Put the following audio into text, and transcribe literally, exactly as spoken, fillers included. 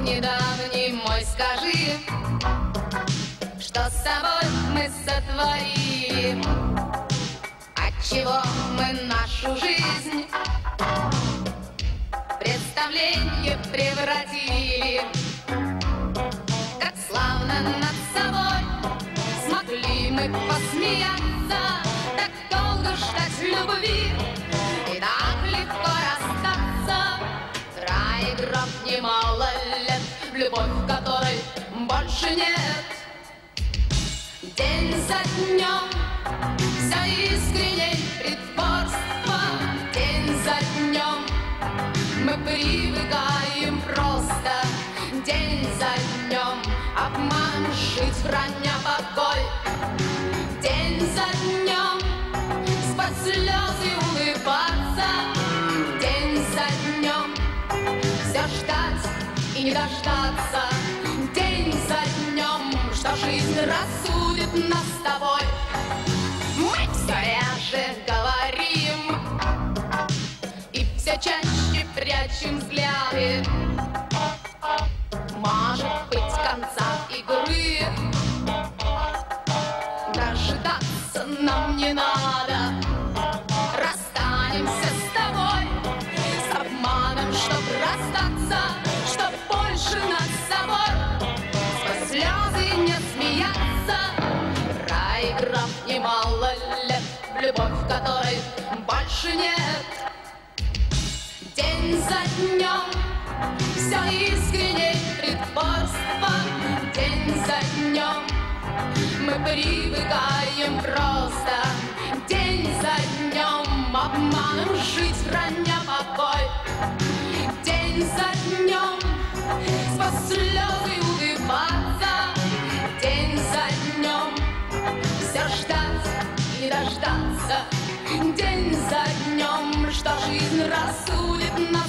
недавний мой, скажи, что с собой мы сотворили, отчего мы нашу жизнь в представление превратили. Как славно над собой смогли мы посмеяться, так долго ждать любви и так легко расстаться. Рай и гроб немало лет, в любовь которой больше нет. День за днем все искренней притворство, день за днем мы привыкаем просто, день за днем обман жить, храня покой. День за днем сквозь слезы улыбаться, день за днем все ждать и не дождаться, день за днем, что жизнь рассудит нас с тобой. Мы все реже говорим и все чаще прячем взгляды. Может быть, конца игры дожидаться нам не надо. Расстанемся с тобой, с обманом, чтоб расстаться, чтоб больше над собой сквозь слезы не смеяться. Рай и гроб немало лет, в любовь которой больше нет. День за днем все искренней притворство, день за днем мы привыкаем просто, день за днем обманом жить, храня покой. День за днем сквозь слезы улыбаться, день за днем все ждать и не дождаться, день за днем, что жизнь рассудит нас